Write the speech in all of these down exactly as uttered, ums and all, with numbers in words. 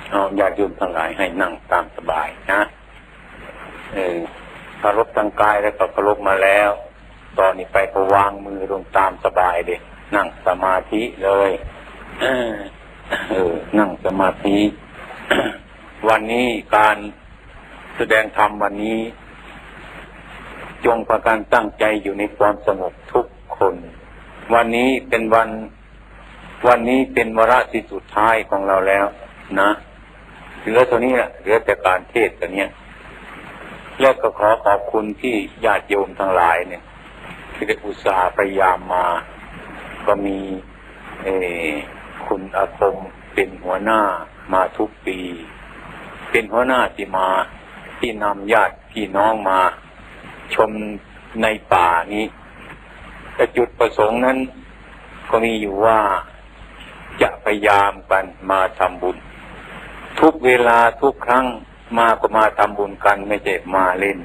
เอาญาติโยมทั้งหลายให้นั่งตามสบายนะเออเคารพทางกายแล้วก็เคารพมาแล้วตอนนี้ไปก็วางมือลงตามสบายเด็กนั่งสมาธิเลยเออเออนั่งสมาธิ วันนี้การแสดงธรรมวันนี้จงประการตั้งใจอยู่ในความสงบทุกคนวันนี้เป็นวันวันนี้เป็นวาระที่สุดท้ายของเราแล้วนะเหลือตัวนี้แหละเหลือแต่การเทศน์ตัวเนี้ยแล้วก็ขอขอบคุณที่ญาติโยมทั้งหลายเนี่ยที่ได้อุตส่าห์พยายามมาก็มีเออคุณอาคมเป็นหัวหน้ามาทุกปีเป็นหัวหน้าที่มาที่นำญาติพี่น้องมาชมในป่านี้แต่จุดประสงค์นั้นก็มีอยู่ว่าจะพยายามกันมาทำบุญทุกเวลาทุกครั้งมาก็มาทำบุญกันไม่ใช่มาเล่น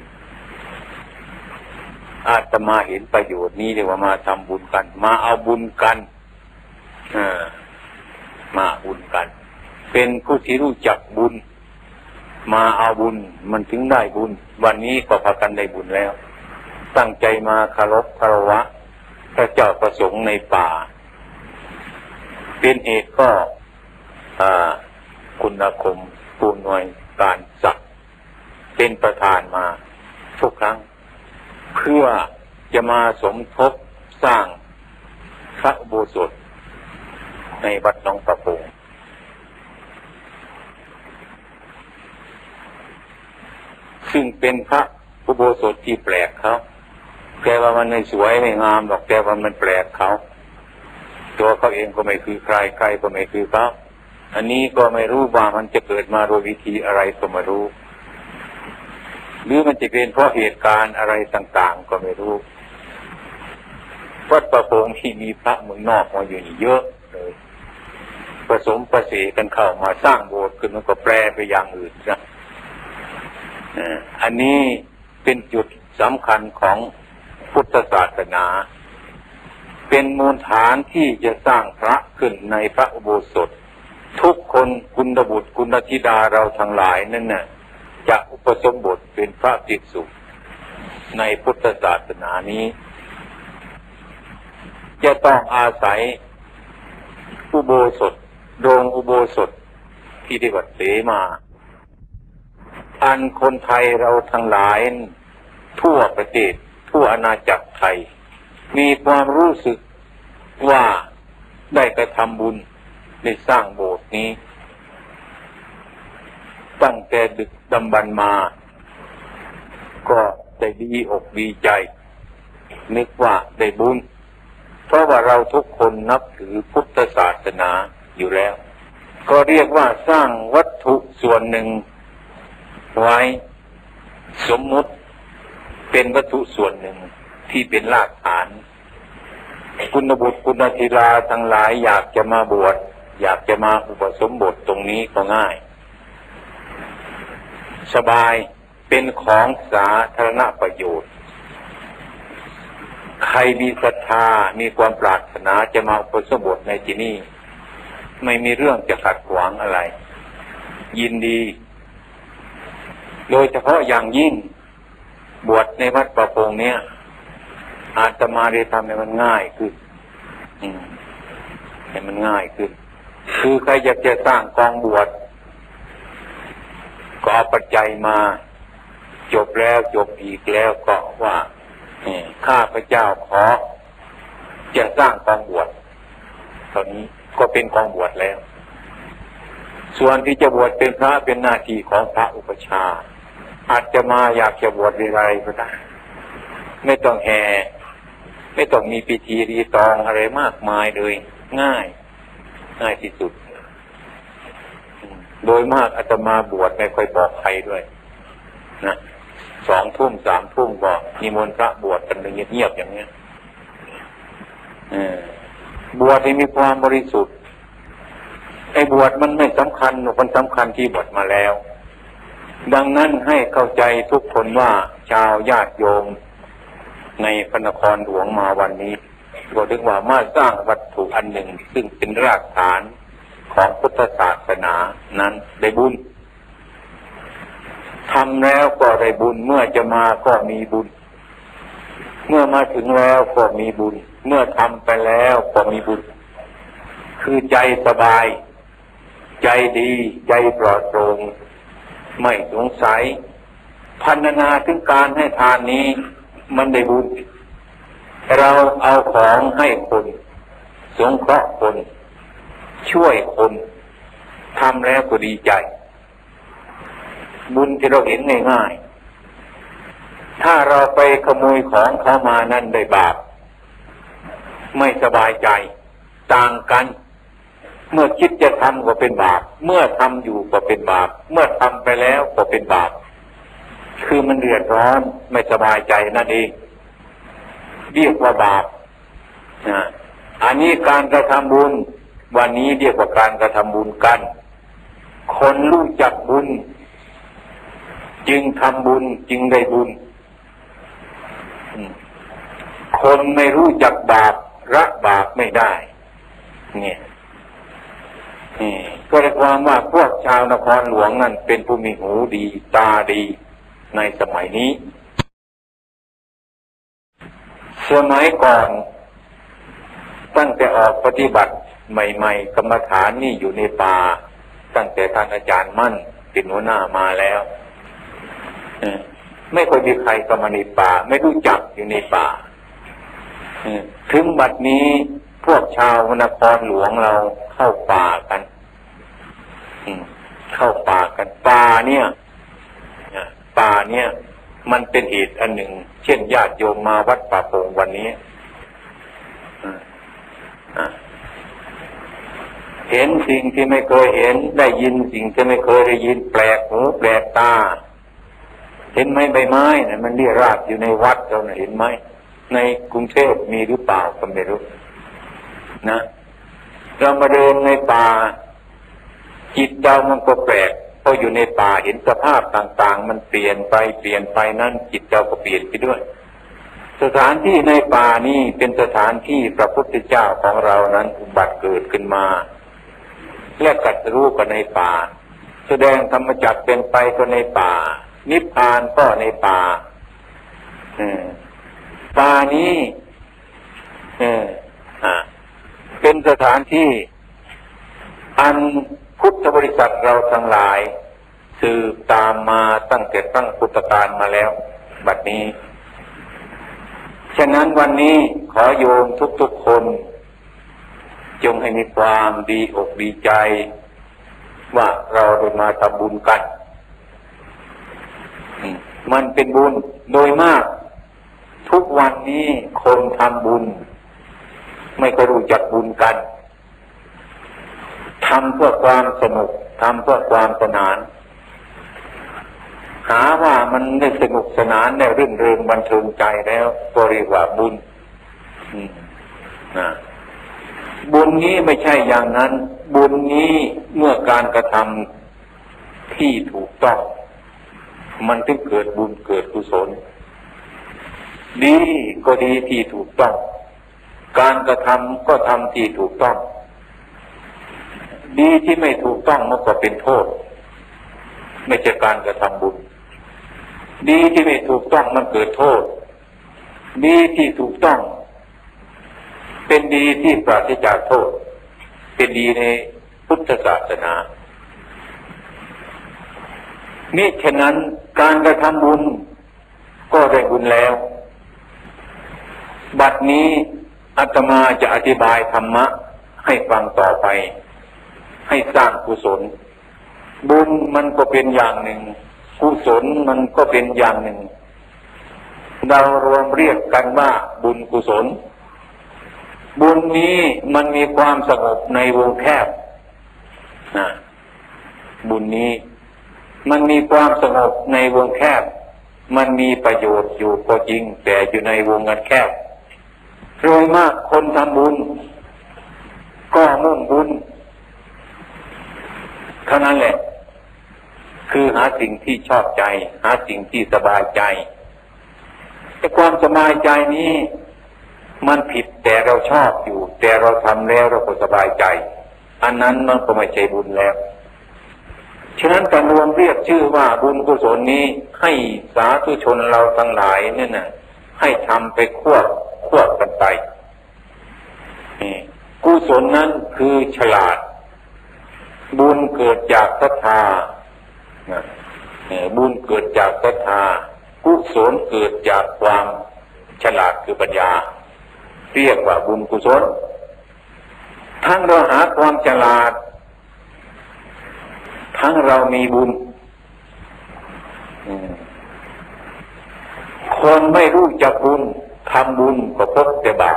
อาตมาเห็นประโยชน์นี้เรียกว่ามาทำบุญกันมาเอาบุญกันอ่ามาบุญกันเป็นผู้ที่รู้จักบุญมาเอาบุญมันถึงได้บุญวันนี้ก็พากันได้บุญแล้วตั้งใจมาเคารพคารวะพระเจ้าประสงค์ในป่าเป็นเหตุก็คุณอาคมผู้หน่วยการศักดิ์เป็นประธานมาทุกครั้งเพื่อจะมาสมทบสร้างพระอุโบสถในวัดหนองตะพงซึ่งเป็นพระอุโบสถที่แปลกเขาแกว่ามันไม่สวยไม่งามหรอกแกว่ามันแปลกเขาตัวเขาเองก็ไม่คือใครใครก็ไม่คือเขาอันนี้ก็ไม่รู้ว่ามันจะเกิดมาโดยวิธีอะไรก็ไม่รู้หรือมันจะเป็นเพราะเหตุการณ์อะไรต่างๆก็ไม่รู้วัดประพงที่มีพระเมืองนอกมาอยู่นี่เยอะเลยผสมประสีกันเข้ามาสร้างโบสถ์ขึ้นมันก็แปลไปอย่างอื่นนะอันนี้เป็นจุดสำคัญของพุทธศาสนาเป็นมูลฐานที่จะสร้างพระขึ้นในพระอุโบสถทุกคนกุลบุตรกุลธิดาเราทั้งหลายนั่นน่ะจะอุปสมบทเป็นพระภิกษุในพุทธศาสนานี้จะต้องอาศัยอุโบสถโรงอุโบสถที่ได้วัดเสมาอันคนไทยเราทั้งหลายทั่วประเทศทั่วอาณาจักรไทยมีความรู้สึกว่าได้กระทำบุญได้สร้างโบสถ์นี้ตั้งแต่ดึกดำบรรพ์มาก็ได้ดีอกดีใจนึกว่าได้บุญเพราะว่าเราทุกคนนับถือพุทธศาสนาอยู่แล้วก็เรียกว่าสร้างวัตถุส่วนหนึ่งไว้สมมุติเป็นวัตถุส่วนหนึ่งที่เป็นรากฐานคุณบุตรคุณธิดาทั้งหลายอยากจะมาบวชอยากจะมาอุปสมบทตรงนี้ก็ง่ายสบายเป็นของสาธารณประโยชน์ใครมีศรัทธามีความปรารถนาจะมาอุปสมบทในที่นี้ไม่มีเรื่องจะขัดขวางอะไรยินดีโดยเฉพาะอย่างยิ่งบวชในวัดประพงเนี้ยอาตมาได้ทำให้มันง่ายขึ้นให้มันง่ายขึ้นคือใครอยากจะสร้างกองบวชก็เอาปัจจัยมาจบแล้วจบอีกแล้วก็ว่าข้าพเจ้าขอจะสร้างกองบวชตอนนี้ก็เป็นกองบวชแล้วส่วนที่จะบวชเป็นพระเป็นหน้าที่ของพระอุปชฌาย์อาจจะมาอยากจะบวชอะไรก็ได้ไม่ต้องแห่ไม่ต้องมีพิธีรีตองอะไรมากมายเลยง่ายง่ายที่สุดโดยมากอาตมาบวชไม่ค่อยบอกใครด้วยนะสองทุ่มสามทุ่มก็นิมนต์พระบวชกันเงียบๆอย่างเนี้ยบวชที่มีความบริสุทธิ์ไอ้บวชมันไม่สำคัญมันสำคัญที่บวชมาแล้วดังนั้นให้เข้าใจทุกคนว่าชาวญาติโยมในพระนครหลวงมาวันนี้ก็ถึงว่ามาสร้างวัตถุอันหนึ่งซึ่งเป็นรากฐานของพุทธศาสนานั้นได้บุญได้บุญเมื่อจะมาก็มีบุญเมื่อมาถึงแล้วก็มีบุญเมื่อทำไปแล้วก็มีบุญคือใจสบายใจดีใจปลอดโปร่งไม่สงสัยพรรณนาถึงการให้ทานนี้มันได้บุญเราเอาของให้คนสงเคราะห์คนช่วยคนทำแล้วก็ดีใจบุญที่เราเห็นง่ายๆถ้าเราไปขโมยของเขามานั่นได้บาปไม่สบายใจต่างกันเมื่อคิดจะทำก็เป็นบาปเมื่อทำอยู่ก็เป็นบาปเมื่อทำไปแล้วก็เป็นบาปคือมันเดือดร้อนไม่สบายใจนั่นเองเรียกว่าบาปนะอันนี้การกระทำบุญวันนี้เรียกว่าการกระทำบุญกันคนรู้จักบุญจึงทำบุญจึงได้บุญคนไม่รู้จักบาปละบาปไม่ได้เนี่ยนี่ก็เรียกว่าว่าพวกชาวนครหลวงนั่นเป็นผู้มีหูดีตาดีในสมัยนี้สมัยก่อนตั้งแต่ออกปฏิบัติใหม่ๆกรรมฐานนี่อยู่ในป่าตั้งแต่ท่านอาจารย์มั่นเป็นหัวหน้ามาแล้วไม่ค่อยมีใครเข้ามาในป่าไม่รู้จักอยู่ในป่าถึงบัดนี้พวกชาวนครหลวงเราเข้าป่ากันเข้าป่ากันป่าเนี่ยป่าเนี่ยมันเป็นเหตุอันหนึ่งเช่นญาติโยมมาวัดป่าโป่งวันนี้เห็นสิ่งที่ไม่เคยเห็นได้ยินสิ่งที่ไม่เคยได้ยินแปลกหูแปลกตาเห็นไหมใบไม้เนี่ยมันเรี่ยราดอยู่ในวัดเราเนี่ยเห็นไหมในกรุงเทพมีหรือเปล่าก็ไม่รู้นะเรามาเดินในป่าจิตเรามันก็แปลกพออยู่ในป่าเห็นสภาพต่างๆมันเปลี่ยนไปเปลี่ยนไปนั้นจิตเราก็เปลี่ยนไปด้วยสถานที่ในป่านี้เป็นสถานที่พระพุทธเจ้าของเรานั้นอุบัติเกิดขึ้นมาและกัดรู้กันในป่าแสดงธรรมจักรเป็นไปก็ในป่านิพพานก็ในป่าป่านี้เป็นสถานที่อันพุทธบริษัทเราทั้งหลายสืบตามมาตั้งแต่ตั้งพุทธกาลมาแล้วบัดนี้ฉะนั้นวันนี้ขอโยมทุกๆคนจงให้มีความดีอกดีใจว่าเราได้มาทำบุญกันมันเป็นบุญโดยมากทุกวันนี้คนทำบุญไม่ก็รู้จักบุญกันทำเพื่อความสนุกทำเพื่อความสนานหาว่ามันได้สนุกสนานได้รื่นเริงบันเทิงใจแล้วก็เรียกว่าบุญนะบุญนี้ไม่ใช่อย่างนั้นบุญนี้เมื่อการกระทำที่ถูกต้องมันถึงเกิดบุญเกิดกุศลดีก็ดีที่ถูกต้องการกระทำก็ทำที่ถูกต้องดีที่ไม่ถูกต้องมันก็เป็นโทษไม่ใช่การกระทำบุญดีที่ไม่ถูกต้องมันเกิดโทษดีที่ถูกต้องเป็นดีที่ปราศจากโทษเป็นดีในพุทธศาสนามิฉะนั้นการกระทำบุญก็ได้บุญแล้วบัดนี้อาตมาจะอธิบายธรรมะให้ฟังต่อไปให้สร้างกุศลบุญมันก็เป็นอย่างหนึ่งกุศลมันก็เป็นอย่างหนึ่งเรารวมเรียกกันว่าบุญกุศลบุญนี้มันมีความสงบในวงแคบนะบุญนี้มันมีความสงบในวงแคบมันมีประโยชน์อยู่ก็จริงแต่อยู่ในวงอันแคบโดยมากคนทำบุญก็มุ่งบุญเท่านั้นแหละคือหาสิ่งที่ชอบใจหาสิ่งที่สบายใจแต่ความสบายใจนี้มันผิดแต่เราชอบอยู่แต่เราทำแล้วเราก็สบายใจอันนั้นมันก็ไม่ใช่บุญแล้วฉฉะนั้นการรวมเรียกชื่อว่าบุญกุศลนี้ให้สาธุชนเราทั้งหลายเนี่ยนะให้ทำไปควบควบกันไปกุศลนั้นคือฉลาดบุญเกิดจากศรัทธาบุญเกิดจากศรัทธากุศลเกิดจากความฉลาดคือปัญญาเรียกว่าบุญกุศลทั้งเราหาความฉลาดทั้งเรามีบุญคนไม่รู้จักบุญทำบุญก็พบแต่บาป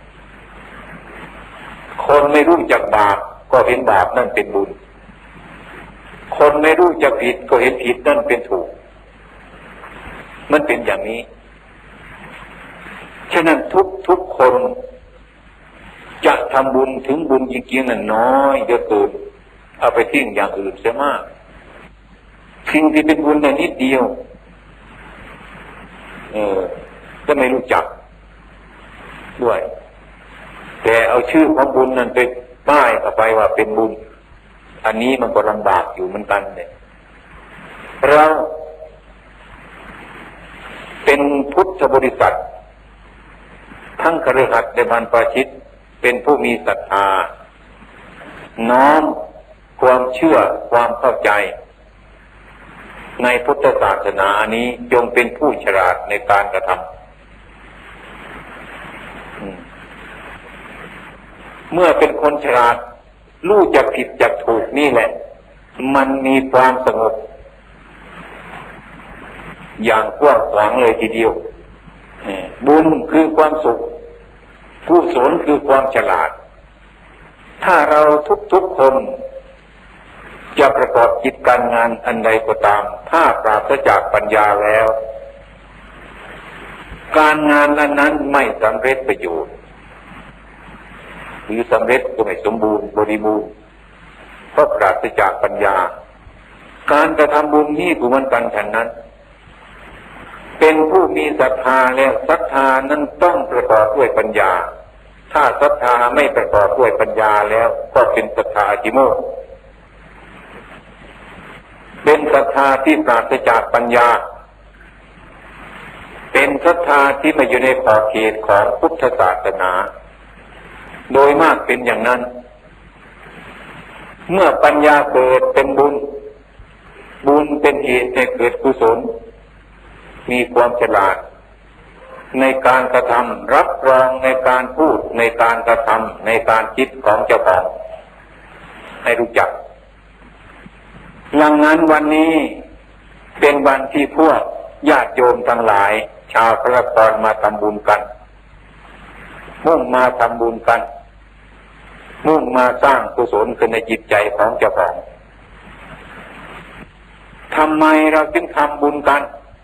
คนไม่รู้จักบาปก็เห็นบาปนั่นเป็นบุญคนไม่รู้จักผิดก็เห็นผิดนั่นเป็นถูกมันเป็นอย่างนี้ฉะนั้นทุกทุกคนจะทำบุญถึงบุญจริงๆนั้นน้อยเยอะเกินเอาไปทิ้งอย่างอื่นเสียมากสิ่งที่เป็นบุญในนิดเดียวเออก็ไม่รู้จักด้วยแต่เอาชื่อของบุญนั้นไปป้ายเอาไปว่าเป็นบุญอันนี้มันก็ลำบากอยู่เหมือนกันเนี่ยเราเป็นพุทธบริษัททั้งคฤหัสถ์และบรรพชิตเป็นผู้มีศรัทธาน้อมความเชื่อความเข้าใจในพุทธศาสนานี้จงเป็นผู้ฉลาดในการกระทำเมื่อเป็นคนฉลาดรู้จักผิดจักถูกนี่แหละมันมีความสงบอย่างกว้างขวางเลยทีเดียวบุญคือความสุขกุศลคือความฉลาดถ้าเราทุกๆคนจะประกอบกิจการงานอันใดก็ตามถ้าปราศจากปัญญาแล้วการงานนั้นนั้นไม่สำเร็จประโยชน์หรือสำเร็จก็ไม่สมบูรณ์บริบูรณ์เพราะปราศจากปัญญาการกระทำบุญนี้ก็เหมือนกันฉันนั้นเป็นผู้มีศรัทธาแล้วศรัทธานั้นต้องประกอบด้วยปัญญาถ้าศรัทธาไม่ประกอบด้วยปัญญาแล้วก็เป็นศรัทธาอธิโมกข์เป็นศรัทธาที่ปราศจากปัญญาเป็นศรัทธาที่ไม่อยู่ในขอบเขตของพุทธศาสนาโดยมากเป็นอย่างนั้นเมื่อปัญญาเกิดเป็นบุญบุญเป็นเหตุให้เกิดกุศลมีความฉลาดในการกระทำรับรองในการพูดในการกระทำในการคิดของเจ้าของให้รู้จักดังนั้นวันนี้เป็นวันที่พวกญาติโยมทั้งหลายชาวพระนครมาทำบุญกันมุ่งมาทำบุญกันมุ่งมาสร้างกุศลขึ้นในจิตใจของเจ้าของทำไมเราจึงทำบุญกัน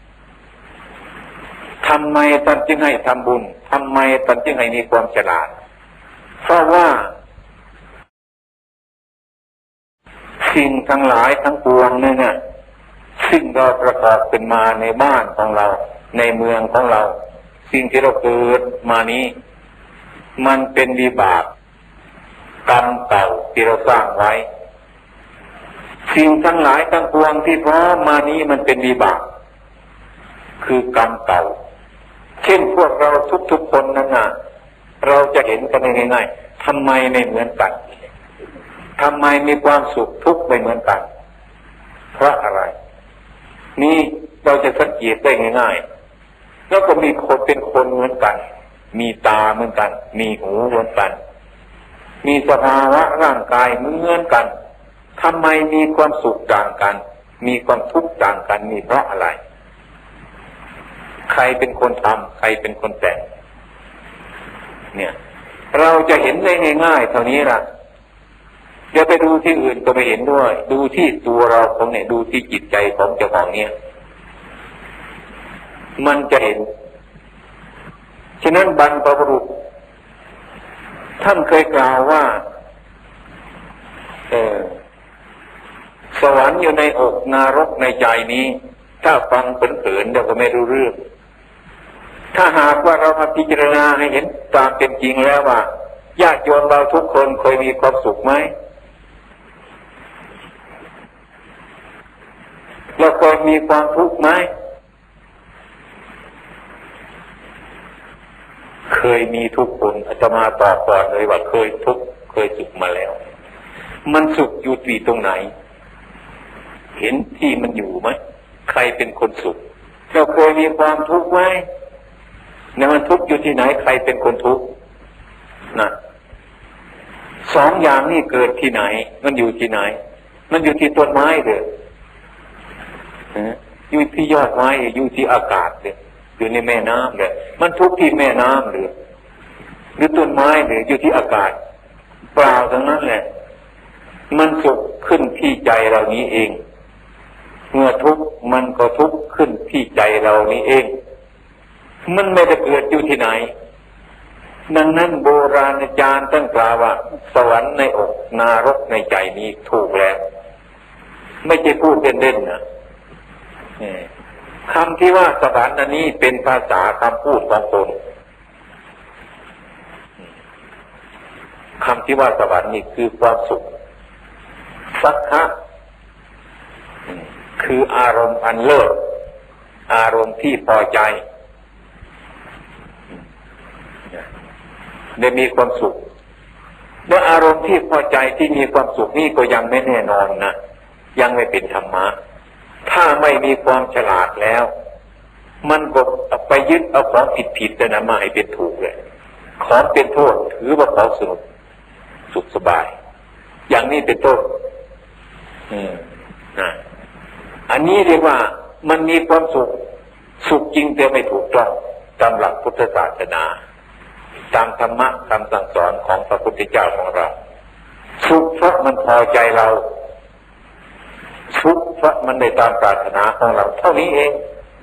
ทำไมท่านจึงให้ทำบุญทำไมท่านจึงให้มีความฉลาดเพราะว่าสิ่งทั้งหลายทั้งปวงเนี่ยนะสิ่งเราประกอบเป็นมาในบ้านของเราในเมืองของเราสิ่งที่เราเกิดมานี้มันเป็นวิบากกรรมเก่าที่เราสร้างไว้สิ่งทั้งหลายทั้งปวงที่พร้อมมานี้มันเป็นวิบากคือกรรมเก่าเช่นพวกเราทุกๆคนนั้นนะเราจะเห็นกันง่ายๆทำไมไม่เหมือนกันทำไมมีความสุขทุกข์ไม่เหมือนกันเพราะอะไรนี่เราจะสังเกตได้ง่ายๆแล้วก็มีคนเป็นคนเหมือนกันมีตาเหมือนกันมีหูเหมือนกันมีสภาวะร่างกายเหมือนกันทำไมมีความสุขต่างกันมีความทุกข์ต่างกันนี่เพราะอะไรใครเป็นคนทำใครเป็นคนแต่งเนี่ยเราจะเห็นได้ง่ายๆเท่านี้ล่ะอย่าไปดูที่อื่นก็ไม่เห็นด้วยดูที่ตัวเราของเนี่ยดูที่จิตใจของเจ้าของเนี่ยมันจะเห็นฉะนั้นบรรพบุรุษท่านเคยกล่าวว่าเออสวรรค์อยู่ในอกนรกในใจนี้ถ้าฟังเผินๆเราก็ไม่รู้เรื่องถ้าหากว่าเรามาพิจารณาให้เห็นตามเป็นจริงแล้วว่าญาติโยมเราทุกคนเคยมีความสุขไหมเราเคยมีความทุกข์ไหมเคยมีทุกคนอาตมาตอบก่อนเลยว่าเคยทุกข์เคยสุขมาแล้วมันสุขอยู่ที่ตรงไหนเห็นที่มันอยู่ไหมใครเป็นคนสุขเราเคยมีความทุกข์ไหมเนี่ยมันทุกข์อยู่ที่ไหนใครเป็นคนทุกข์นะสองอย่างนี้เกิดที่ไหนมันอยู่ที่ไหนมันอยู่ที่ต้นไม้เด้ออยู่ที่ยอดไม้อยู่ที่อากาศเด้ออยู่ในแม่น้ำเด้อมันทุกข์ที่แม่น้ำหรือหรือต้นไม้หรืออยู่ที่อากาศเปล่าทั้งนั้นแหละมันสุขขึ้นที่ใจเรานี้เองเมื่อทุกข์มันก็ทุกข์ขึ้นที่ใจเรานี้เองมันไม่ได้เกิดอยู่ที่ไหนดังนั้นโบราณอาจารย์ตั้งกล่าวว่าสวรรค์ในอกนรกในใจนี้ถูกแล้วไม่ใช่พูดเล่นๆนะคำที่ว่าสวรรค์อันนี้เป็นภาษาคำพูดของคนคำที่ว่าสวรรค์นี่คือความสุขสักขะคืออารมณ์อันเลิศอารมณ์ที่พอใจได้มีความสุขเมื่ออารมณ์ที่พอใจที่มีความสุขนี่ก็ยังไม่แน่นอนนะยังไม่เป็นธรรมะถ้าไม่มีความฉลาดแล้วมันก็ไปยึดเอาของผิดๆแต่นะมาให้เป็นถูกเลยของเป็นโทษถือว่าของสนุกสุขสบายอย่างนี้เป็นต้นอืมนะอันนี้เรียกว่ามันมีความสุขสุขจริงแต่ไม่ถูกต้องตามหลักพุทธศาสนาตามธรรมะคำสั่งสอนของพระพุทธเจ้าของเราสุขเพราะมันพอใจเราสุขเพราะมันได้ตามปรารถนาของเราเท่านี้เอง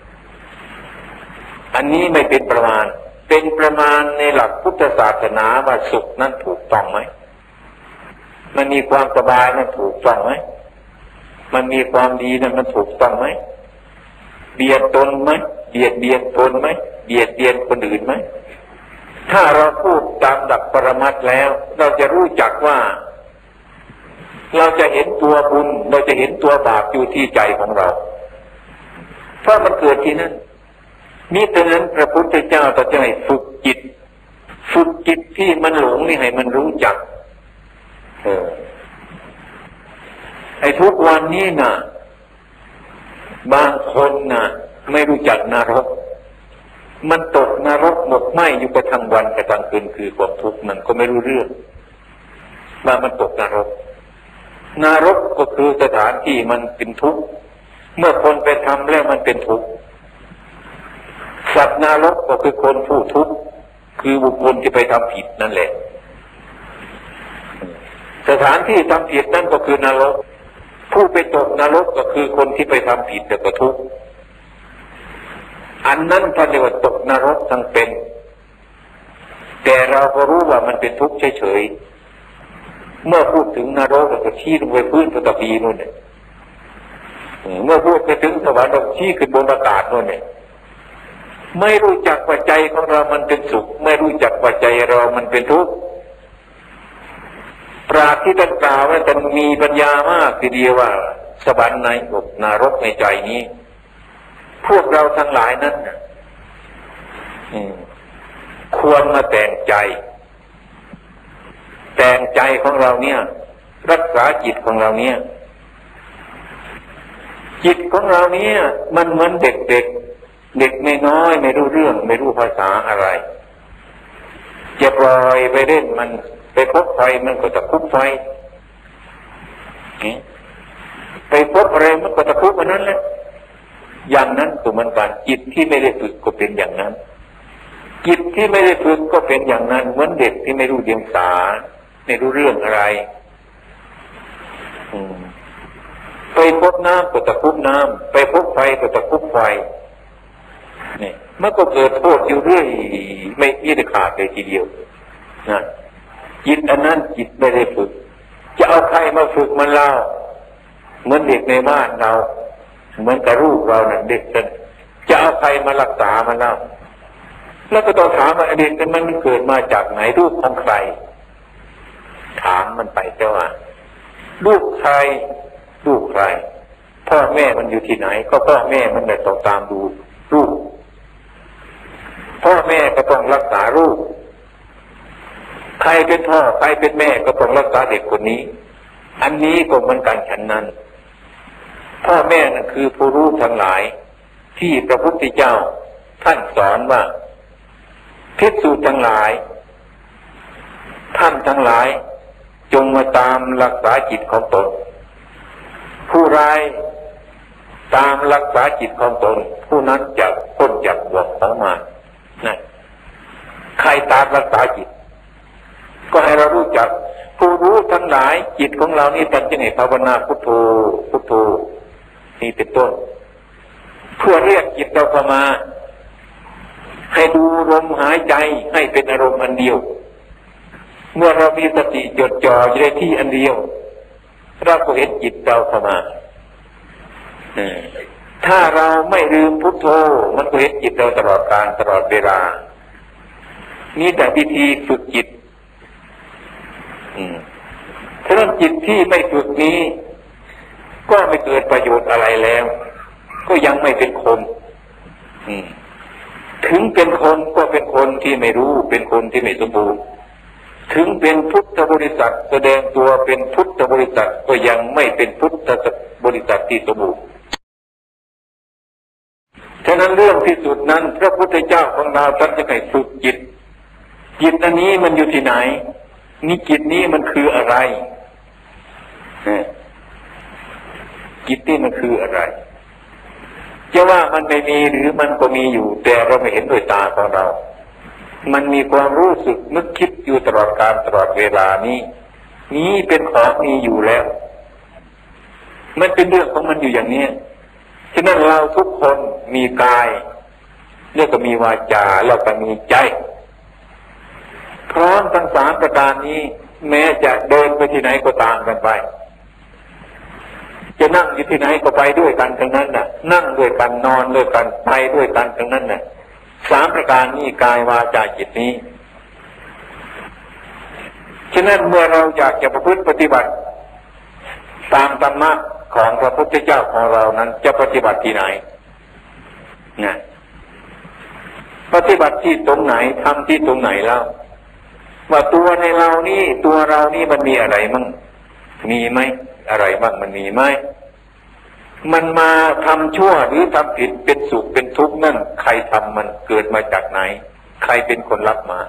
อันนี้ไม่เป็นประมาณเป็นประมาณในหลักพุทธศาสนาว่าสุขนั้นถูกต้องไหมมันมีความสบายนั้นถูกต้องไหมมันมีความดีนั้นมันถูกต้องไหมเบียดตนไหมเบียดเบียนตนไหมเบียดเบียนคนอื่นไหมถ้าเราพูดตามหลักปรมัตถ์แล้วเราจะรู้จักว่าเราจะเห็นตัวบุญเราจะเห็นตัวบาปอยู่ที่ใจของเราเพราะมันเกิดที่นั่นมิฉะนั้นพระพุทธเจ้าตรัสให้ฝึกจิตฝึกจิตที่มันหลงนี่ให้มันรู้จักเออไอ้ทุกวันนี้น่ะบางคนน่ะไม่รู้จักนรกมันตกนรกหมกไหมอยู่กระทั่งวันกระทั่งคืนคือความทุกข์มันก็ไม่รู้เรื่องว่ามันตกนรกนรกก็คือสถานที่มันเป็นทุกข์เมื่อคนไปทำแล้วมันเป็นทุกข์สัตว์นรกก็คือคนผู้ทุกข์คือบุคคลที่ไปทำผิดนั่นแหละสถานที่ทำผิดนั่นก็คือนรกผู้ไปตกนรกก็คือคนที่ไปทำผิดแต่ก็ทุกข์อันนั้นท่านเรียกว่าตกนรกทั้งเป็นแต่เราก็รู้ว่ามันเป็นทุกข์เฉยๆเมื่อพูดถึงนรกก็ชี้ลงไปพื้นปฐพีนู่นเนี่ยเมื่อพูดไปถึงสวรรค์ก็ชี้ขึ้นบนอากาศนู่นเนี่ยไม่รู้จักว่าใจของเรามันเป็นสุขไม่รู้จักว่าใจเรามันเป็นทุกข์ปราชญ์ที่ท่านกล่าวว่าท่านมีปัญญามากทีเดียวว่าสวรรค์ในอกนรกในใจนี้พวกเราทั้งหลายนั้นควรมาแต่งใจแต่งใจของเราเนี่ยรักษาจิตของเราเนี่ยจิตของเราเนี่ยมันเหมือนเด็กเด็กเด็กไม่น้อยไม่รู้เรื่องไม่รู้ภาษาอะไรจะปล่อยไปเล่นมันไปพบไฟมันก็จะคุบไฟไปพบอะไรมันก็จะคุบมันนั้นแหละอย่างนั้นก็เหมือนกันจิตที่ไม่ได้ฝึกก็เป็นอย่างนั้นจิตที่ไม่ได้ฝึกก็เป็นอย่างนั้นเหมือนเด็กที่ไม่รู้เดียงสาไม่รู้เรื่องอะไรไปพบน้ำก็จะคุบน้ำไปพบไฟก็จะคุบไฟนี่มันก็เกิดโทษอยู่เรื่อยไม่ยี่ได้ขาดเลยทีเดียวนะจิตอันนั้นจิตไม่ได้ฝึกจะเอาใครมาฝึกมันเล่าเหมือนเด็กในบ้านเราเหมือนกับลูกเราเนี่ยเด็กกันจะเอาใครมารักษามันเล่าแล้วก็ต้องถามว่าเด็กกันมันเกิดมาจากไหนลูกของใครถามมันไปเจ้าว่าลูกใครลูกใครพ่อแม่แม่มันอยู่ที่ไหนก็พ่อแม่มันได้ต้องตามดูลูกพ่อแม่ก็ต้องรักษาลูกใครเป็นพ่อใครเป็นแม่ก็ต้องรักษาเด็กคนนี้อันนี้ก็เหมือนกันฉันนั้นพ่อแม่นั่นคือผู้รู้ทั้งหลายที่พระพุทธเจ้าท่านสอนว่าภิกษุทั้งหลายท่านทั้งหลายจงมาตามรักษาจิตของตนผู้ใดตามรักษาจิตของตนผู้นั้นจะพ้นจากบ่วงของมารนั่นใครตามรักษาจิตก็ให้เรารู้จักผู้รู้ทั้งหลายจิตของเรานี่ตั้งใจภาวนาพุทโธพุทโธนี่เป็นต้นเพื่อเรียกจิตเราเข้ามาให้ดูลมหายใจให้เป็นอารมณ์อันเดียวเมื่อเรามีสติจดจ่ออยู่ในที่อันเดียวเราก็เห็นจิตเราเข้ามาถ้าเราไม่ลืมพุทโธมันก็เห็นจิตเราตลอดกาลตลอดเวลานี่แต่วิธีฝึกจิตฉะนั้นจิตที่ไม่ฝึกนี้ก็ไม่เกิดประโยชน์อะไรแล้วก็ยังไม่เป็นคนถึงเป็นคนก็เป็นคนที่ไม่รู้เป็นคนที่ไม่สมบูรณ์ถึงเป็นพุทธบริษัทแสดงตัวเป็นพุทธบริษัทก็ยังไม่เป็นพุทธบริษัทที่สมบูรณ์ฉะนั้นเรื่องที่สุดนั้นพระพุทธเจ้าของเราท่านจะให้ฝึกจิตจิตอันนี้มันอยู่ที่ไหนนี่จิตนี้มันคืออะไรจิตนี่มันคืออะไรจะว่ามันไม่มีหรือมันก็มีอยู่แต่เราไม่เห็นด้วยตาของเรามันมีความรู้สึกนึกคิดอยู่ตลอดกาลตลอดเวลานี้นี้เป็นของมีอยู่แล้วมันเป็นเรื่องของมันอยู่อย่างนี้ฉะนั้นเราทุกคนมีกายแล้วก็มีวาจาแล้วก็มีใจพร้อมทั้งสามประการนี้แม้จะเดินไปที่ไหนก็ตามกันไปจะนั่งอยู่ที่ไหนก็ไปด้วยกันทั้งนั้นน่ะนั่งด้วยกันนอนด้วยกันไปด้วยกันทั้งนั้นน่ะสามประการนี้กายวาจาจิตนี้ฉะนั้นเมื่อเราอยากจะประพฤติปฏิบัติตามธรรมะของพระพุทธเจ้าของเรานั้นจะปฏิบัติที่ไหนนะปฏิบัติที่ตรงไหนทำที่ตรงไหนแล้วว่าตัวในเรานี่ตัวเรานี่มันมีอะไรมั่งมีไหมอะไรบ้างมันมีไหมมันมาทำชั่วหรือทำผิดเป็นสุขเป็นทุกข์นั่นใครทำมันเกิดมาจากไหนใครเป็นคนรับมา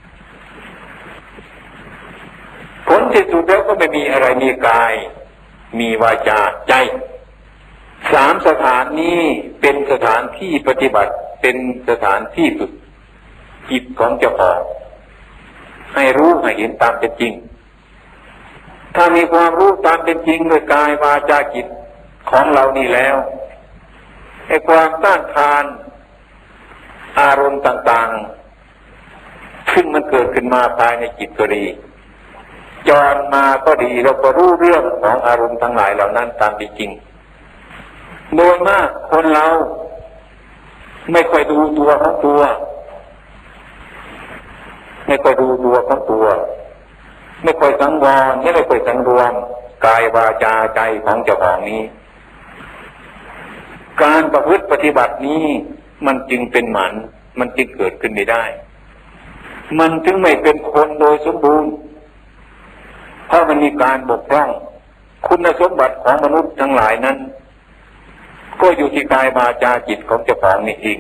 ผลที่สุดแล้วก็ไม่มีอะไรมีกายมีวาจาใจสามสถานนี้เป็นสถานที่ปฏิบัติเป็นสถานที่ฝึกจิตของเจ้าของให้รู้ให้เห็นตามเป็นจริงถ้ามีความรู้ตามเป็นจริงด้วยกายวาจาจิตของเรานี่แล้วไอ้ความต้านทานอารมณ์ต่างๆซึ่งมันเกิดขึ้นมาภายในจิตก็ดีจรมาก็ดีเราก็รู้เรื่องของอารมณ์ทั้งหลายเหล่านั้นตามเป็นจริงโดยมากคนเราไม่ค่อยดูตัวของตัวไม่ค่อยดูตัวของตัวไม่ค่อยสังวรไม่ค่อยสังรวมกายวาจาใจของเจ้าของนี้การประพฤติปฏิบัตินี้มันจึงเป็นหมันมันจึงเกิดขึ้นไม่ได้มันจึงไม่เป็นคนโดยสมบูรณ์เพราะมันมีการบกพร่องคุณสมบัติของมนุษย์ทั้งหลายนั้นก็อยู่ที่กายวาจาจิตของเจ้าของนี่เอง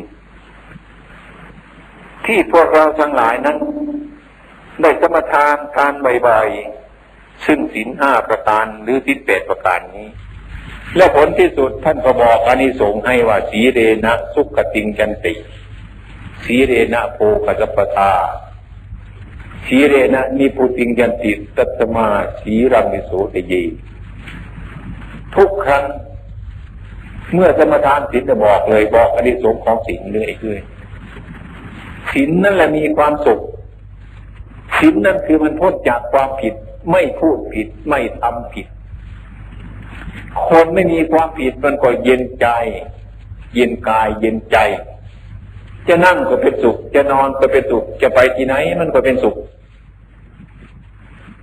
ที่พวกเราทั้งหลายนั้นได้สมทานทานบ่อยๆซึ่งศีลห้าประการหรือศีลแปดประการนี้และผลที่สุดท่านก็บอกอานิสงส์ให้ว่าสีเรนะสุขติงจันติสีเรนะโภคสัพพทาสีเรนะนิพุติงจันติตัตมาสีรังมิโสตเยทุกครั้งเมื่อสมทานศีลจะบอกเลยบอกอานิสงส์ของศีลเลยคือศีลนั่นแหละมีความสุขศีลนั่นคือมันพ้นจากความผิดไม่พูดผิดไม่ทำผิดคนไม่มีความผิดมันก็เย็นใจเย็นกายเย็นใจจะนั่งก็เป็นสุขจะนอนก็เป็นสุขจะไปที่ไหนมันก็เป็นสุข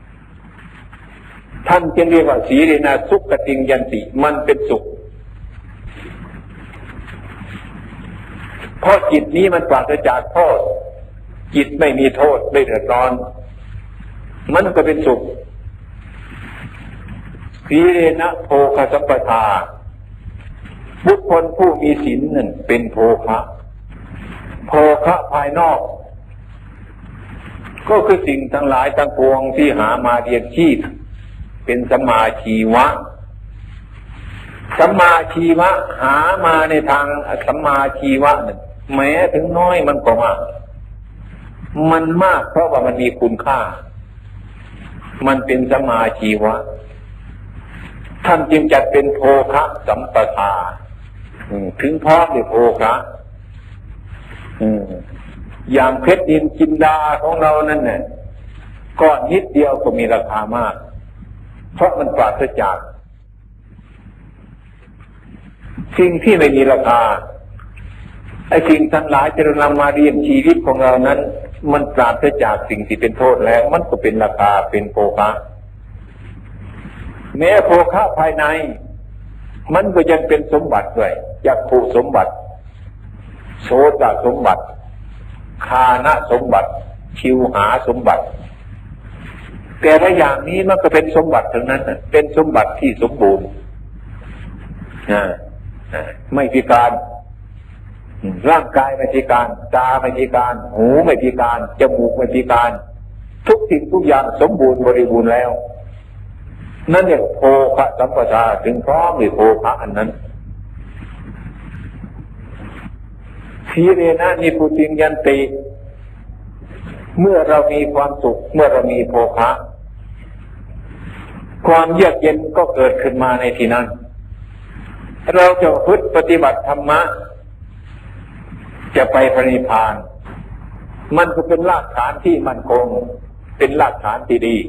ท่านจึงเรียกว่าสีเรนะสุขติงยันติมันเป็นสุขเพราะจิตนี้มันปราศจากโทษจิตไม่มีโทษไม่เดือดร้อนมันก็เป็นสุขสีเลนะโภคสัมปทาบุคคลผู้มีศีลนั่นเป็นโภคะโภคะภายนอกก็คือสิ่งทั้งหลายทั้งปวงที่หามาเลี้ยงชีพเป็นสัมมาชีวะสัมมาชีวะหามาในทางสัมมาชีวะนั่นแม้ถึงน้อยมันก็มากมันมากเพราะว่ามันมีคุณค่ามันเป็นสัมมาชีวะท่านจึงจัดเป็นโภคะสัมปทาถึงพร้อมด้วยโภคะอย่างเพชรนินจินดาของเรานั่นเนี่ยก้อนนิดเดียวก็มีราคามากเพราะมันปราศจากสิ่งที่ไม่มีราคาไอ้สิ่งทั้งหลายที่เรานำมาเรียนชีวิตของเรานั้นมันปราศจากสิ่งที่เป็นโทษแล้วมันก็เป็นราคาเป็นโภคะแม้โภคะภายในมันก็ยังเป็นสมบัติด้วยจักขุสมบัติโสตสมบัติคานะสมบัติชิวหาสมบัติแต่ละอย่างนี้มันก็เป็นสมบัติทั้งนั้นเป็นสมบัติที่สมบูรณ์ไม่พิการร่างกายไม่พิการตาไม่พิการหูไม่พิการจมูกไม่พิการทุกสิ่งทุกอย่างสมบูรณ์บริบูรณ์แล้วนั่นเนี่ยโภคะสัมปทาถึงพร้อมด้วยโภคะอันนั้นสีเลนะนิพุติยันติเมื่อเรามีความสุขเมื่อเรามีโภคะความเยือกเย็นก็เกิดขึ้นมาในที่นั้นเราจะพึ่งปฏิบัติธรรมะจะไปพระนิพพานมันก็เป็นรากฐานที่มั่นคงเป็นรากฐานที่ดี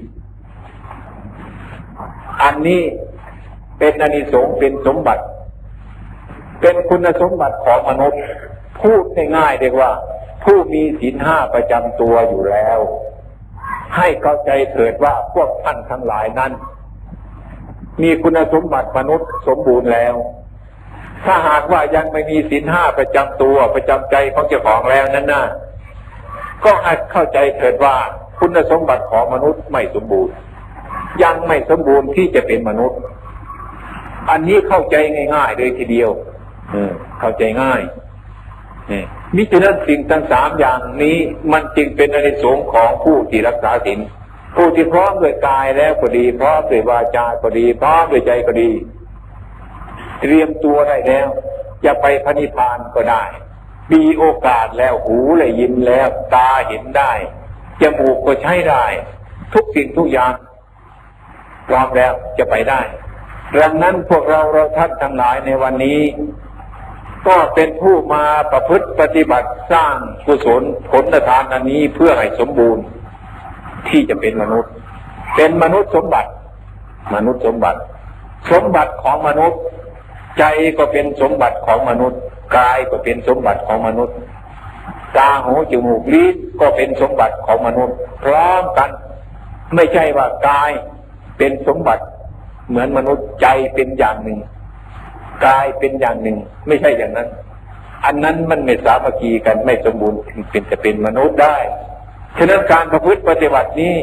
อันนี้เป็นอานิสงส์เป็นสมบัติเป็นคุณสมบัติของมนุษย์พูดง่ายๆเรียกว่าผู้มีศีลห้าประจำตัวอยู่แล้วให้เข้าใจเถิดว่าพวกท่านทั้งหลายนั้นมีคุณสมบัติมนุษย์สมบูรณ์แล้วถ้าหากว่ายังไม่มีศีลห้าประจำตัวประจำใจของเจ้าของแล้วนั้นน่ะก็ให้เข้าใจเถิดว่าคุณสมบัติของมนุษย์ไม่สมบูรณ์ยังไม่สมบูรณ์ที่จะเป็นมนุษย์อันนี้เข้าใจง่ายๆเลยทีเดียวเข้าใจง่ายมิฉะนั้นสิ่งทั้งสามอย่างนี้มันจึงเป็นอานิสงส์ของผู้ที่รักษาศีลผู้ที่พร้อมด้วยกายแล้วก็ดีพร้อมด้วยวาจาก็ดีพร้อมด้วยใจก็ดีเตรียมตัวได้แล้วจะไปพระนิพพานก็ได้มีโอกาสแล้วหูได้ยินแล้วตาเห็นได้จมูกก็ใช้ได้ทุกสิ่งทุกอย่างพร้อมแล้วจะไปได้ดังนั้นพวกเราเราท่านทั้งหลายในวันนี้ก็เป็นผู้มาประพฤติปฏิบัติสร้างกุศลผลทานอันนี้เพื่อให้สมบูรณ์ที่จะเป็นมนุษย์เป็นมนุษย์สมบัติมนุษย์สมบัติสมบัติของมนุษย์ใจก็เป็นสมบัติของมนุษย์กายก็เป็นสมบัติของมนุษย์ตาหูจมูกลิ้นก็เป็นสมบัติของมนุษย์พร้อมกันไม่ใช่ว่ากายเป็นสมบัติเหมือนมนุษย์ใจเป็นอย่างหนึ่งกายเป็นอย่างหนึ่งไม่ใช่อย่างนั้นอันนั้นมันไม่สามัคคีกันไม่สมบูรณ์ถึงเป็นจะเป็นมนุษย์ได้ฉะนั้นการประพฤติปฏิบัตินี้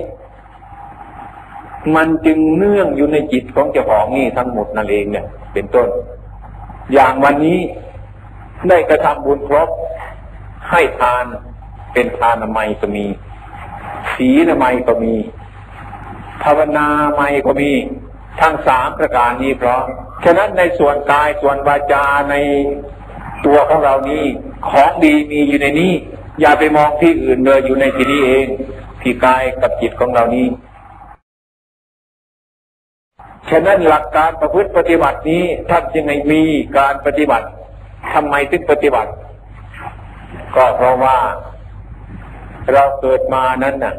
มันจึงเนื่องอยู่ในจิตของเจ้าของนี่ทั้งหมดนั่นเองเนี่ยเป็นต้นอย่างวันนี้ได้กระทำบุญครบให้ทานเป็นทานนามัยก็มีศีลนามัยก็มีภาวนานามัยก็มีทั้งสามประการนี้เพราะฉะนั้นในส่วนกายส่วนวาจาในตัวของเรานี้ของดีมีอยู่ในนี้อย่าไปมองที่อื่นเลยอยู่ในที่นี้เองที่กายกับจิตของเรานี้ฉะนั้นหลักการประพฤติปฏิบัตินี้ท่านจึงให้มีการปฏิบัติทำไมถึงปฏิบัติก็เพราะว่าเราเกิดมานั้นน่ะ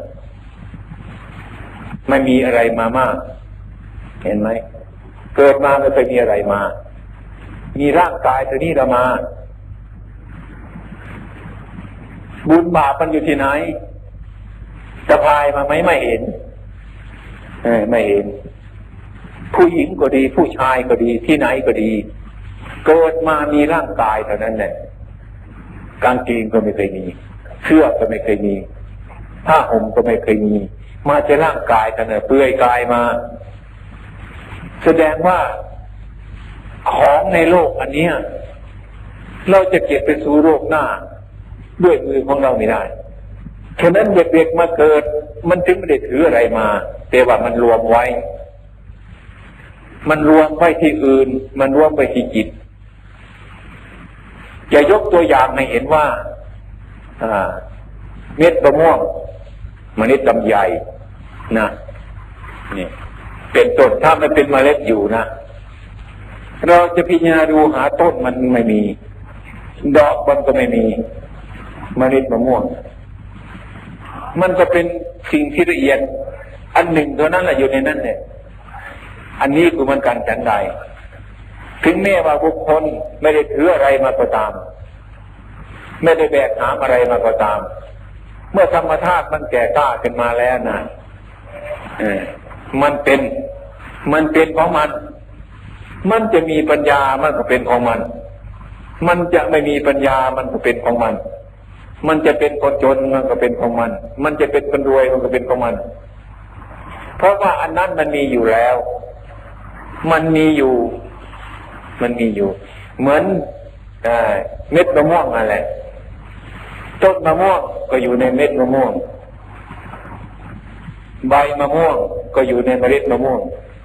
ไม่มีอะไรมามากเห็นไหมเกิดมาไม่เคยมีอะไรมามีร่างกายตัวนี้เรามาบุญบาปมันอยู่ที่ไหนจะพายมาไหมไม่เห็นเออไม่เห็นผู้หญิงก็ดีผู้ชายก็ดีที่ไหนก็ดีเกิดมามีร่างกายเท่านั้นแหละกางเกงก็ไม่เคยมีเสื้อก็ไม่เคยมีผ้าห่มก็ไม่เคยมีมาจะร่างกายกันเนี่ยเปลือยกายมาแสดงว่าของในโลกอันนี้เราจะเก็บไปสู่โลกหน้าด้วยมือของเราไม่ได้ฉะนั้นเด็กๆมาเกิดมันถึงไม่ได้ถืออะไรมาแต่ว่ามันรวมไว้มันรวมไว้ที่อื่นมันรวมไว้ที่จิตอย่ายกตัวอย่างให้เห็นว่าเม็ดมะม่วงเมล็ดลำไยนะนี่เป็นต้นถ้ามันเป็นเมล็ดอยู่นะเราจะพิจารณาดูหาต้นมันไม่มีดอกมันก็ไม่มีเมล็ดมะม่วงมันก็เป็นสิ่งที่ละเอียดอันหนึ่งเท่านั้นแหละอยู่ในนั้นเนี่ยอันนี้คือมันการฉันใดถึงแม้ว่าบุคคลไม่ได้ถืออะไรมาก็ตามไม่ได้แบกหามอะไรมาก็ตามเมื่อธรรมธาตุมันแก่กล้าขึ้นมาแล้วนะเออมันเป็นมันเป็นของมันมันจะมีปัญญามันก็เป็นของมันมันจะไม่มีปัญญามันก็เป็นของมันมันจะเป็นคนจนมันก็เป็นของมันมันจะเป็นคนรวยมันก็เป็นของมันเพราะว่าอันนั้นมันมีอยู่แล้วมันมีอยู่มันมีอยู่เหมือนเม็ดมะม่วงอะไรต้นมะม่วงก็อยู่ในเม็ดมะม่วงใบมะม่วงก็อยู่ในเมล็ดมะม่วง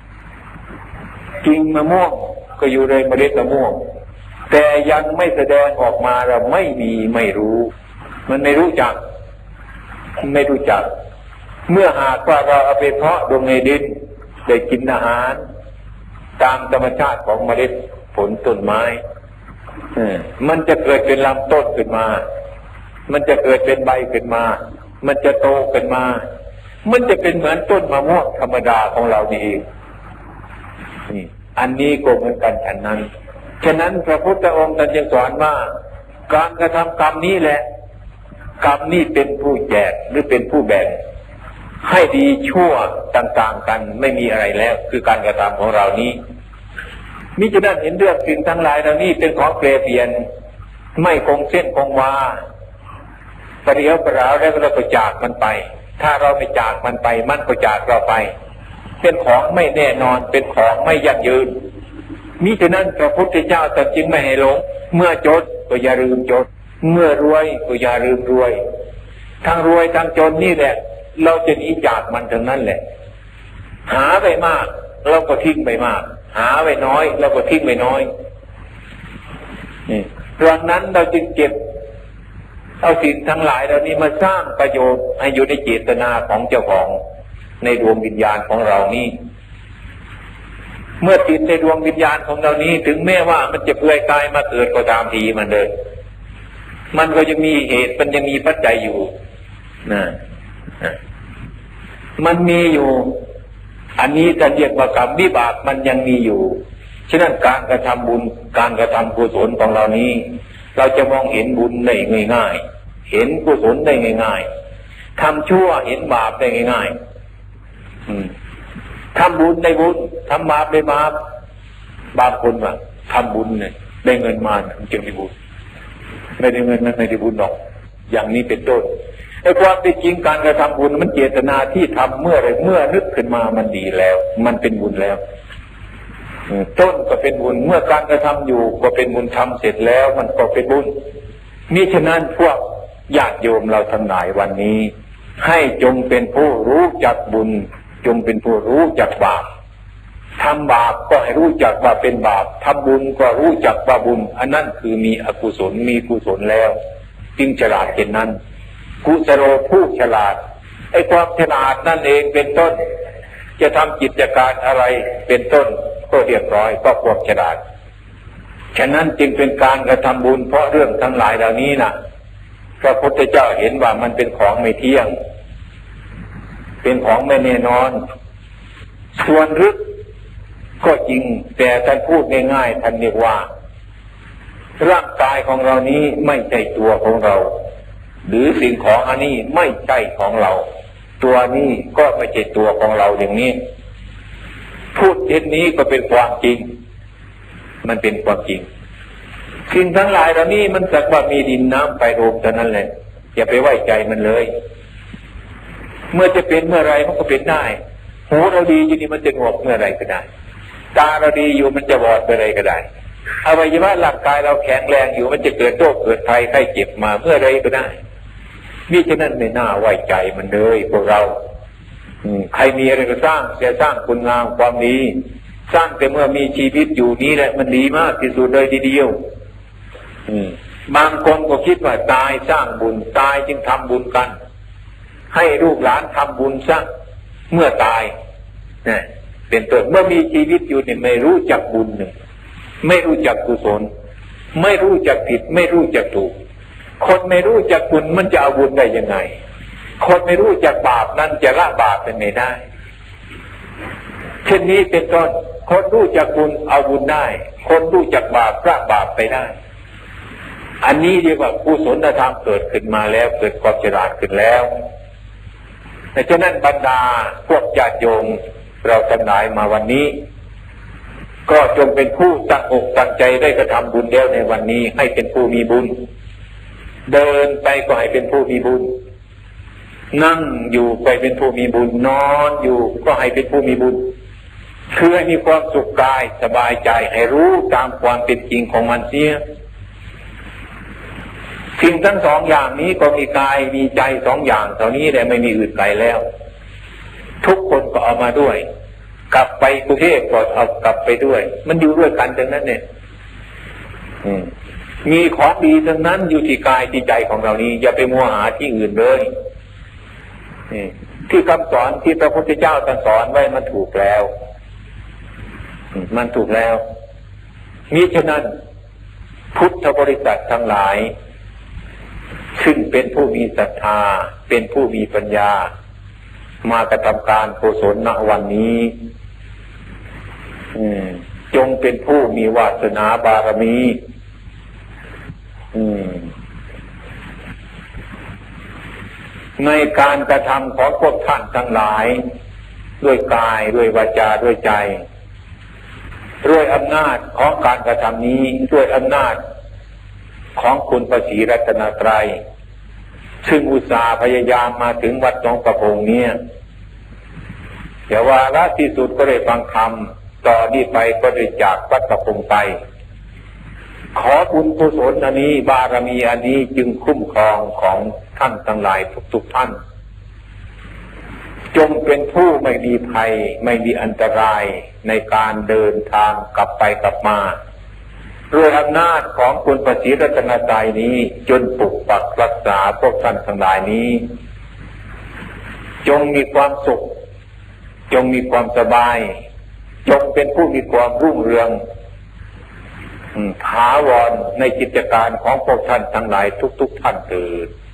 กิ่งมะม่วงก็อยู่ในเมล็ดมะม่วงแต่ยังไม่แสดงออกมาเราไม่มีไม่รู้มันไม่รู้จักไม่รู้จักเมื่อหากว่าเราเอาไปเพาะลงในดินได้กินอาหารตามธรรมชาติของเมล็ดผลต้นไม้มันจะเกิดเป็นลำต้นขึ้นมามันจะเกิดเป็นใบขึ้นมามันจะโตขึ้นมามันจะเป็นเหมือนต้นมะม่วงธรรมดาของเรานี่เองนี่อันนี้ก็เหมือนกันฉันนั้นฉะนั้นพระพุทธองค์ท่านจึงสอนว่าการกระทำกรรมนี้แหละกรรมนี้เป็นผู้แจกหรือเป็นผู้แบ่งให้ดีชั่วต่างๆกันไม่มีอะไรแล้วคือการกระทำของเรานี้มิฉะนั้นเห็นเรื่องสิ่งทั้งหลายเหล่านี้เป็นของเปลี่ยนเปลี่ยนไม่คงเส้นคงวาประเดี๋ยวประราวแล้วเราก็จากมันไปถ้าเราไม่จากมันไปมันก็จากเราไปเป็นของไม่แน่นอนเป็นของไม่ยั่งยืนมิฉะนั้นพระพุทธเจ้าตรัสจึงไม่ให้หลงเมื่อจนก็อย่าลืมจนเมื่อรวยก็อย่าลืมรวยทั้งรวยทั้งจนนี่แหละเราจะหนีจากมันทั้งนั้นแหละหาไปมากเราก็ทิ้งไปมากหาไปน้อยเราก็ทิ้งไปน้อยนี่ดังนั้นเราจึงเก็บเอาสิ่งทั้งหลายเหล่านี้มาสร้างประโยชน์ให้อยู่ในเจตนาของเจ้าของในดวงวิญญาณของเรานี้เมื่อติดในดวงวิญญาณของเรานี้ถึงแม้ว่ามันจะเปลือยกายมาเกิดก็ตามทีมันเลยมันก็ยังมีเหตุมันยังมีปัจจัยอยู่นะมันมีอยู่อันนี้จะเรียกว่ากรรมวิบากมันยังมีอยู่ฉะนั้นการกระทำบุญการกระทำกุศลของเรานี้เราจะมองเห็นบุญได้ง่ายๆเห็นกุศลได้ง่ายๆทำชั่วเห็นบาปได้ง่ายๆทำบุญได้บุญทำบาปได้บาปบางคนว่าทำบุญเนี่ยได้เงินมาจึงได้บุญไม่ได้เงินมันไม่ได้บุญหรอกอย่างนี้เป็นต้นไอ้ความเป็นจริงการกระทำบุญมันเจตนาที่ทำเมื่อไรเมื่อนึกขึ้นมามันดีแล้วมันเป็นบุญแล้วต้นก็เป็นบุญเมื่อการกระทำอยู่ก็เป็นบุญทำเสร็จแล้วมันก็เป็นบุญมิฉะนั้นพวกญาติโยมเราทั้งหลายวันนี้ให้จงเป็นผู้รู้จักบุญจงเป็นผู้รู้จักบาปทำบาปก็ให้รู้จักว่าเป็นบาปทำบุญก็รู้จักว่าบุญอันนั้นคือมีอกุศลมีกุศลแล้วจึงฉลาดเช่นนั้นกุศโลผู้ฉลาดไอ้ความฉลาดนั่นเองเป็นต้นจะทำกิจการอะไรเป็นต้นก็เรียบร้อยก็ความฉลาดฉะนั้นจึงเป็นการกระทำบุญเพราะเรื่องทั้งหลายเหล่านี้นะพระพุทธเจ้าเห็นว่ามันเป็นของไม่เที่ยงเป็นของไม่แน่นอนส่วนลึกก็จริงแต่ท่านพูดง่ายๆท่านเรียกว่าร่างกายของเรานี้ไม่ใช่ตัวของเราหรือสิ่งของอันนี้ไม่ใช่ของเราตัวนี้ก็ไม่ใช่ตัวของเราอย่างนี้พูดเช่นนี้ก็เป็นความจริงมันเป็นความจริงสิ่งทั้งหลายเหล่านี้มันสักว่ามีดินน้ำไฟลมเท่านั้นแหละอย่าไปไว้ใจมันเลยเมื่อจะเป็นเมื่อไรมันก็เป็นได้หูเราดีอยู่นี่มันจะหนวกเมื่อไรก็ได้ตาเราดีอยู่มันจะบอดเมื่อไรก็ได้อวัยวะร่างกายเราแข็งแรงอยู่มันจะเกิดโรคเกิดภัยไข้เจ็บมาเมื่อไรก็ได้มิฉะนั้นไม่น่าไว้ใจมันเลยพวกเราใครมีอะไรก็สร้างจะสร้างคุณงามความดีสร้างแต่เมื่อมีชีวิตอยู่นี้แหละมันดีมากที่สุดเลยทีเดียวบางคนก็คิดว่าตายสร้างบุญตายจึงทำบุญกันให้ลูกหลานทำบุญซะเมื่อตายเนี่ยเป็นต้นเมื่อมีชีวิตอยู่เนี่ยไม่รู้จักบุญหนึ่งไม่รู้จักกุศลไม่รู้จักผิดไม่รู้จักถูกคนไม่รู้จักบุญมันจะเอาบุญได้ยังไงคนไม่รู้จักบาปนั้นจะละบาปเป็นไม่ได้เช่นนี้เป็นต้นคนรู้จักบุญเอาบุญได้คนรู้จักบาปละบาปไปได้อันนี้เรียกว่ากุศลธรรมเกิดขึ้นมาแล้วเกิดความฉลาดขึ้นแล้วแต่ฉะนั้นบรรดาพวกญาติโยมเราทั้งหลายมาวันนี้ก็จงเป็นผู้ตั้งอกตั้งใจได้กระทำบุญแล้วในวันนี้ให้เป็นผู้มีบุญเดินไปก็ให้เป็นผู้มีบุญนั่งอยู่ไปเป็นผู้มีบุญนอนอยู่ก็ให้เป็นผู้มีบุญคือให้มีความสุขกายสบายใจให้รู้ตามความเป็นจริงของมันเสียสิ่งทั้งสองอย่างนี้ก็มีกายมีใจสองอย่างเท่านี้แต่ไม่มีอื่นใดแล้วทุกคนก็เอามาด้วยกลับไปกรุงเทพก็เอากลับไปด้วยมันอยู่ด้วยกันทั้งนั้นเนี่ยมีของดีทั้งนั้นอยู่ที่กายที่ใจของเรานี้อย่าไปมัวหาที่อื่นเลยที่คำสอนที่พระพุทธเจ้าตรัสสอนไว้มันถูกแล้วมันถูกแล้วมิฉะนั้นพุทธบริษัททั้งหลายซึ่งเป็นผู้มีศรัทธาเป็นผู้มีปัญญามากระทำการกุศลณวันนี้จงเป็นผู้มีวาสนาบารมีในการกระทำของพวกท่านทั้งหลายด้วยกายด้วยวาจาด้วยใจด้วยอำนาจของการกระทำนี้ด้วยอำนาจของคุณพระศรีรัตนตรัยซึ่งอุตสาห์พยายามมาถึงวัดหนองประพงเนี่ยเดี๋ยววาระที่สุดก็ได้ฟังธรรมต่อนี้ไปก็ได้จากวัดประพงไปขอบุญกุศลอันนี้บารมีอันนี้จึงคุ้มครองของท่านทั้งหลายทุกๆท่านจงเป็นผู้ไม่มีภัยไม่มีอันตรายในการเดินทางกลับไปกลับมาด้วยอำนาจของคุณพระศรีรัตนตรัยนี้จนปกปักรักษาพวกท่านทั้งหลายนี้จงมีความสุขจงมีความสบายจงเป็นผู้มีความรุ่งเรืองถาวรในกิจการของพวกท่านทั้งหลายทุกๆท่านเถิด